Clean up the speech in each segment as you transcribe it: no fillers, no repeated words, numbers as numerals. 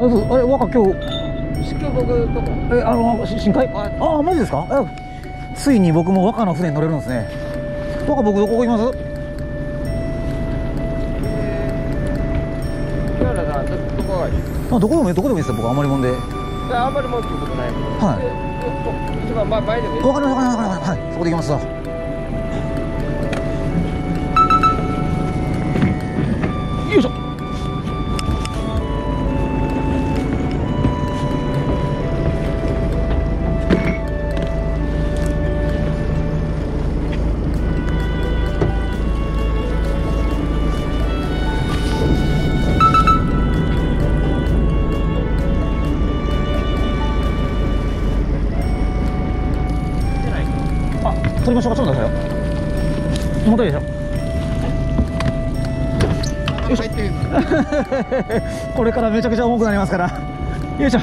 どうぞ。あれ、若今日。 今日僕どこ？ 深海。あ、マジですか。ついに僕も若の船に乗れるんですね。若、僕どこ行きます？ 岩原さん、どこがいい？ どこでもいいですよ。僕あんまりもんで。 あんまりもんってことない。 はい。 一番前でもいい。 わかりました。はい、そこで行きますわ。よいしょ。取りましょうか。ちょっと待ってくださいよ。重たいでしょ。よいしょ。これからめちゃくちゃ重くなりますから。よいしょ。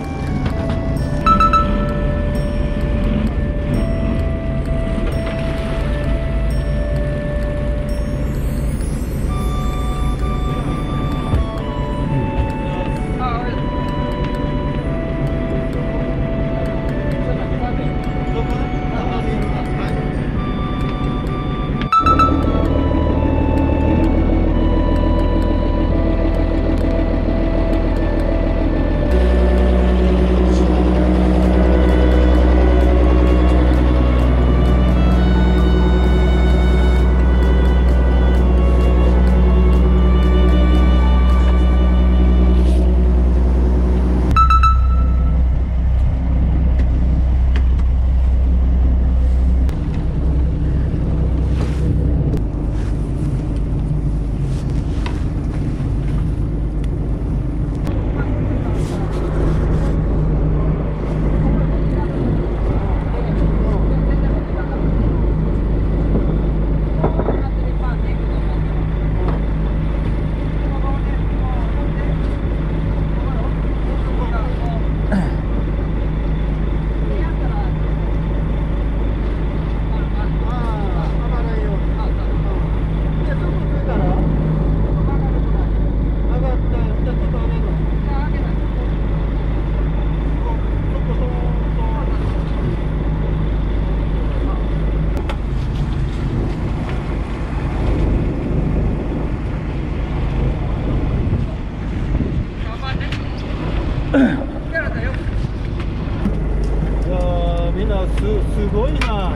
みんなすごいな。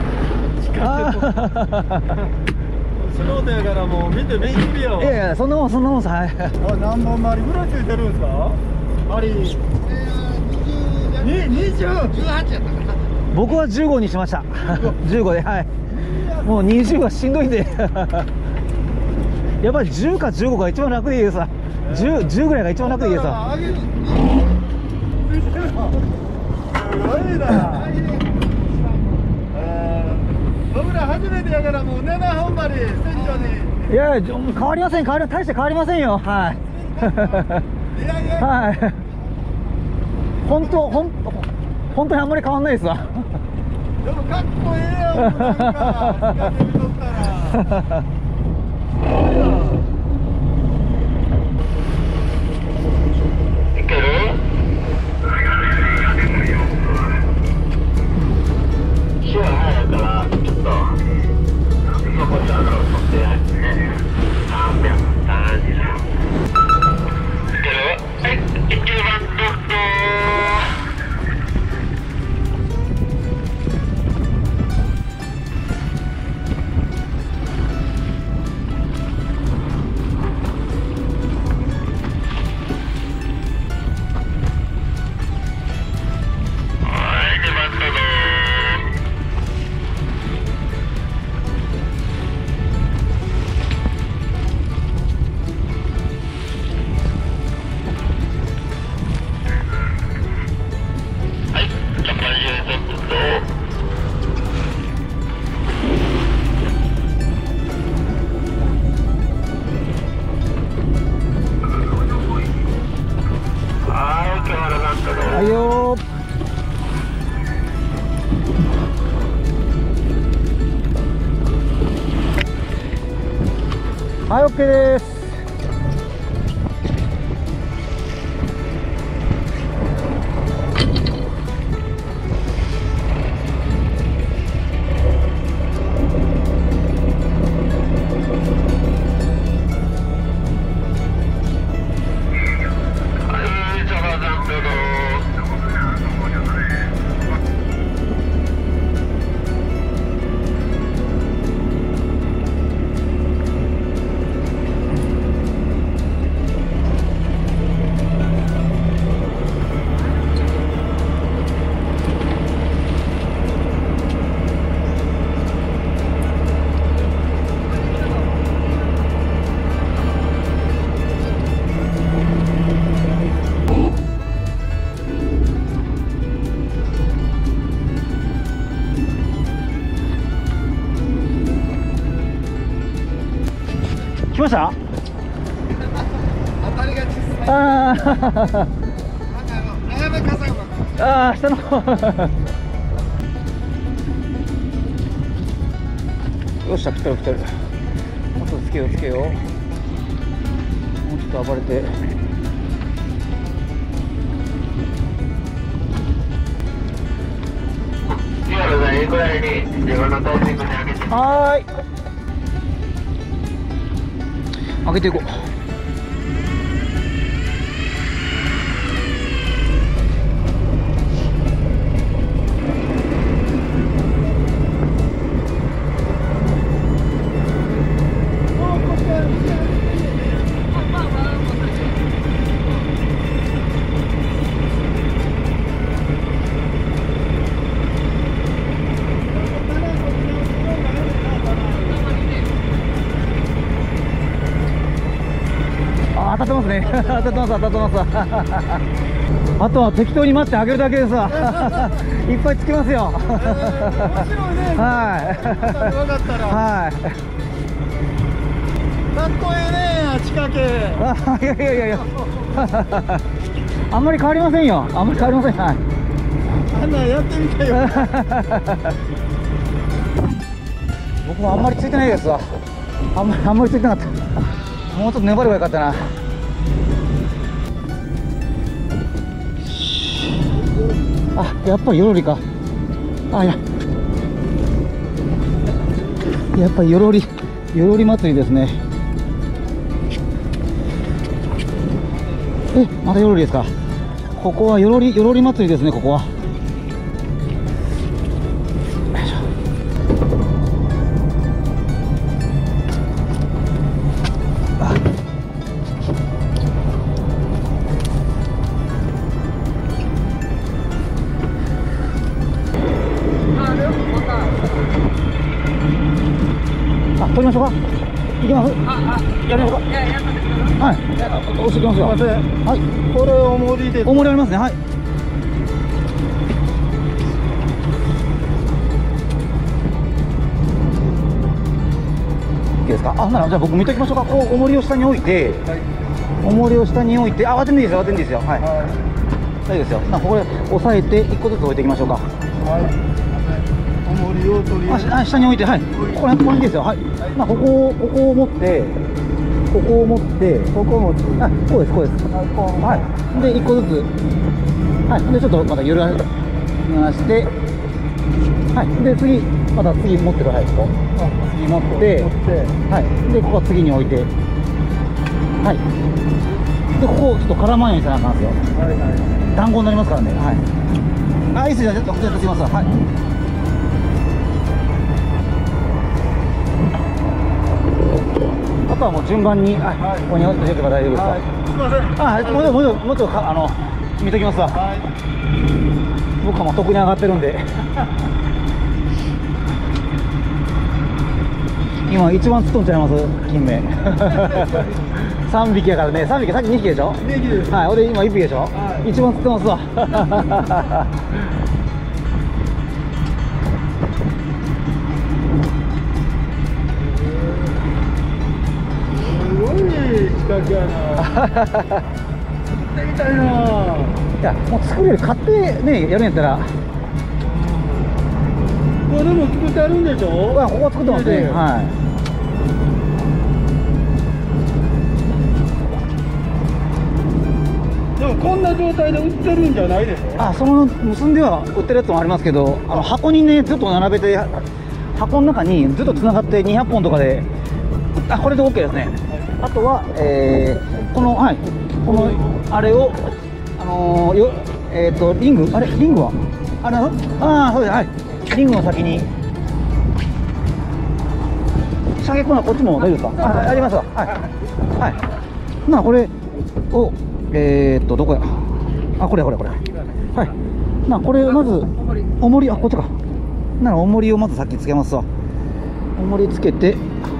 素人やからもう見てびっくりよ。 いやいや、そんなもんさ。はい。 何本針ぐらいついてるんですか？針。20、18やったかな。 僕は15にしました。15で、はい。もう20はしんどいんで。やっぱり10か15が一番楽でいいですわ。10ぐらいが一番楽でいいですわ。 すごいな。僕ら初めてやからもう7本針船長に。 いやいや、変わりません。大して変わりませんよ。はい。はい。本当にあんまり変わんないですわ。 でもかっこええよ。なんか見とったら。いける？潮早いからちょっとそこちゃんと取って330。いける？はい、1番どうぞ。 はいよー。はい、OK です。 ました？ 当たりが小さい。 ああ早め傘が。 ああ、下のよっしゃ、来てる来てる。もうちょっとつけようつけよう。もうちょっと暴れて。はーい。開けていこう。当たってますね。当たってます当たってます。あとは適当に待ってあげるだけでさ、いっぱいつけますよ。 面白いね。 はい。 分かったら。 はい。 かっこいいね、仕掛け。 あ、いやいやいやいや。あんまり変わりませんよ。あんまり変わりません。はい。 あんなんやってみたいよ。 僕もあんまりついてないですわ。あんまりついてなかった。もうちょっと粘ればよかったな。あ、やっぱりよろりか。あ、やっぱりよろり祭りですね。またよろりですか。ここはよろり祭りですね。ここは。取りましょうか。行きます。やりましょうか。はい。押してきますよ。はい。 これおもりで。 おもりありますね。はい。いいですか。あ、ならじゃあ僕見ときましょうか。こう重りを下に置いて、重りを下に置いて、あ、割ってんでいいですよ。割ってんでいいですよ。はい。大丈夫ですよ。ここで押さえて一個ずつ置いていきましょうか。 はい。重りを取り。 下に置いて、はい。これいいですよ。はい。ここを持って、ここを持って、ここを持って、あ、こうです、こうです。はい。で、一個ずつ、はい。で、ちょっとまた揺らして、はい。で、次持ってください。次持って、はい。で、ここは次に置いて、はい。で、ここをちょっと絡まんようにせなあかんですよ。団子になりますからね。はい。あ、いいですよ。ちょっとすいません。はい。あとはもう順番に、ここに置いておけば大丈夫ですか。 すみません。 もうちょっと見ときますわ。僕はもう得に上がってるんで。今一番釣っとんちゃいます、金目。3匹やからね。3匹、さっき2匹でしょ。 2匹です。 はい、俺今1匹でしょ。一番釣ってますわ。 仕掛けやな。みたいな。いや、もう作るより買ってね、やるんやったら。 これでも作ってあるんでしょ。 ここ作ってますね。はい。 でもこんな状態で売ってるんじゃないでしょ。 その結んでは売ってるやつもありますけど、箱にねずっと並べて、箱の中にずっとつながって200本とかで、これで OK ですね。あとは、このあれをリングはそうです。はい。リングの先に射撃はこっちも大丈夫ですか。ありますわ。はいはい。これをどこや。これはい。これまず重り、こっちか。重りをまず先つけますわ。重りつけて、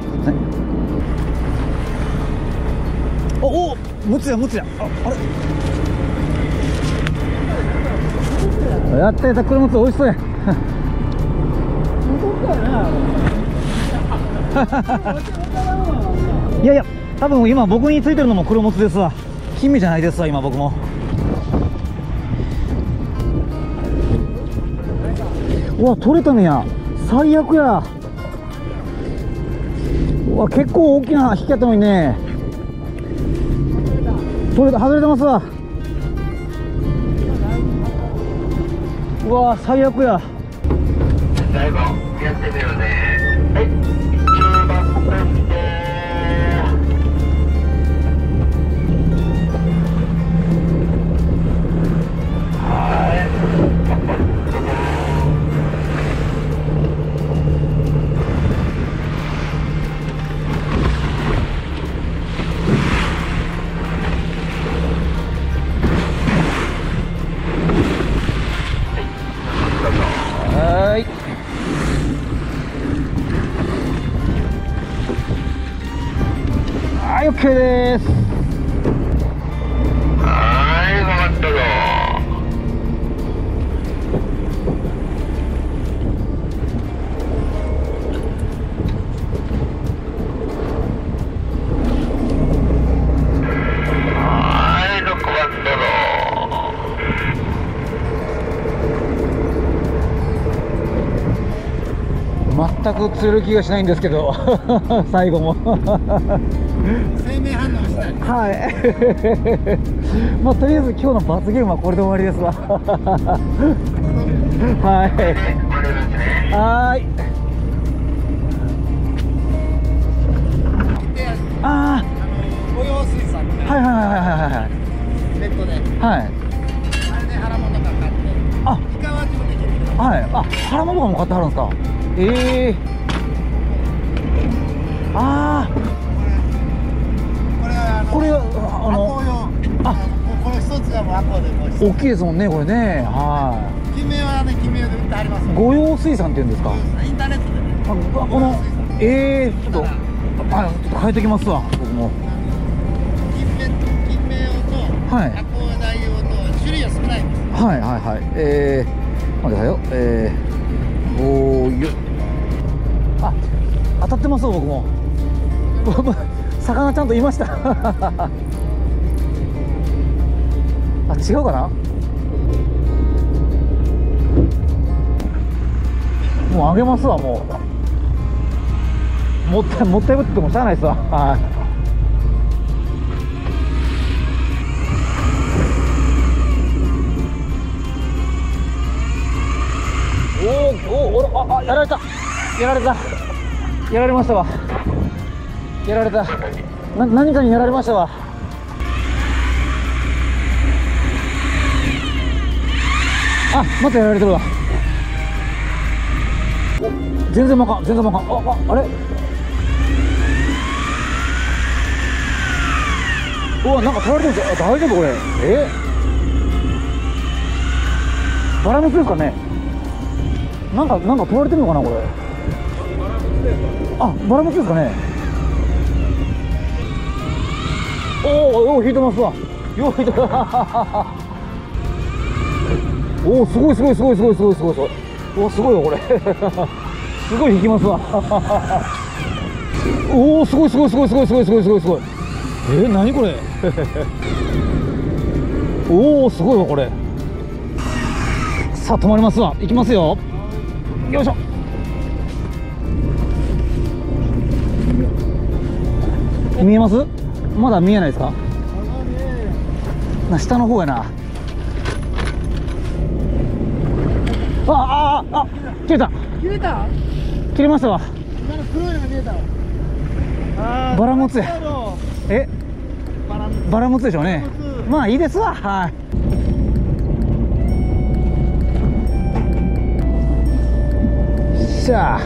お、持つや。あれやった車持つ、美味しそうや。 いやいや、多分今僕についてるのも黒モツですわ。金目じゃないですわ今僕も。うわ、取れたねや。最悪や。うわ、結構大きな引きやったのにね。取れた、外れてますわ。うわ、最悪や。 最後やってみるね。はい、10番ベスト。 はい。はい、OK です。 はい、わかったぞ。はい、6番だぞ。 全く釣れる気がしないんですけど最後も生命反応したい。 はいまあとりあえず今日の罰ゲームはこれで終わりですわはいはい。ああ、 五葉水産ね。 はいはいはいはいはいネットで。 はい。 あれで腹物が買って。 あ、 イカは自分で決めてください。 はい。あ、腹物も買ってはるんですか。ええああ、 これはこれはアコ用。 あ、 これ一つがもうアコでもう一つ。 大きいですもんねこれね。は金目はね、金目で売ってありますい。 よ。 五葉水産って言うんですか。 インターネットでね。 あ、このちょっと、あ、ちょっと変えてきますわ僕も。 金目用とはいアコダイ用と種類は少ないんですよ。 はいはいはい。待ってくださいよ。おーよ。あ、当たってますよ僕も魚ちゃんといましたあ、違うかな。もうあげますわ。もったいぶってもしゃあないですわ。はい。お、やられた。やられましたわ。やられた。何かにやられましたわ。あ、またやられてるわ。全然まかん。あれ。うわ、なんか取られてるんですよ。大丈夫これ。バラムツですかね。なんか取られてるのかなこれ。あ、バラムツですかね。おお、引いてますわ。よう引いてるおお、すごい。おお、すごいよこれすごい引きますわおお、すごい。何これおお、すごいわこれ。さあ止まりますわ。行きますよ。よいしょ。見えます？まだ見えないですか？下の方やな。あ、切れた。切れましたわ。 今の黒いのが見えたわ。 バラムツや。バラムツでしょうね。まあいいですわ。はい。しゃ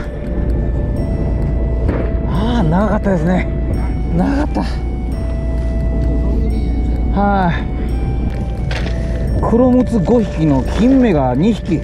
あ。長かったですね。長かった。はい。黒ムツ5匹の金目が2匹。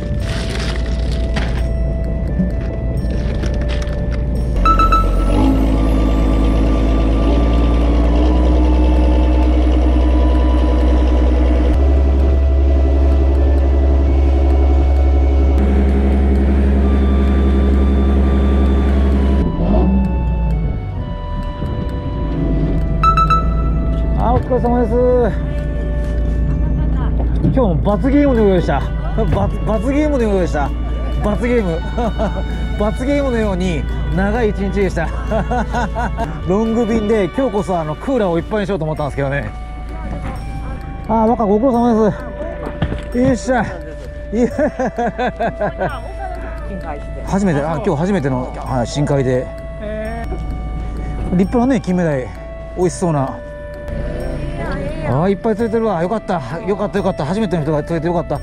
様です。今日も罰ゲームのようでした。罰ゲームのようでした。罰ゲーム罰ゲームのように長い一日でしたロング便で今日こそクーラーをいっぱいにしようと思ったんですけどね。若ご苦労様です。よっしゃ。いや初めて、今日初めての、深海で立派なね金目鯛、美味しそうな。いっぱい釣れてるわ。よかったよかったよかった。初めての人が釣れてよかった。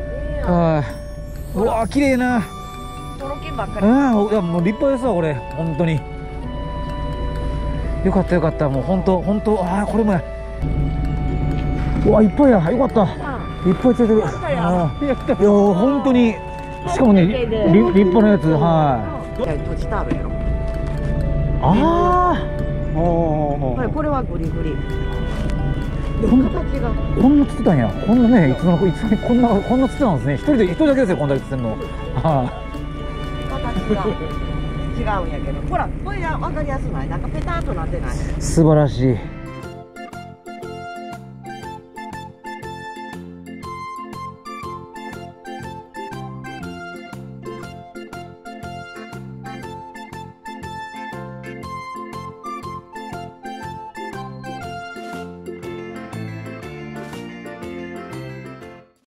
うわ綺麗なトロキンばっかり。 いやもう立派ですわこれ本当に。よかったよかった。もう本当本当これもや。うわいっぱいや。よかった。いっぱい釣れてる。いや本当に。しかもね立派なやつ。 閉じてあるやろ。これはグリグリ。形がこんな釣ってたんや。こんなねいつのこんな釣ってたんですね。一人だけですよこんだけ釣ってんの。 形が違うんやけど、ほらこれ分かりやすない。なんかペターっとなってない。 素晴らしい。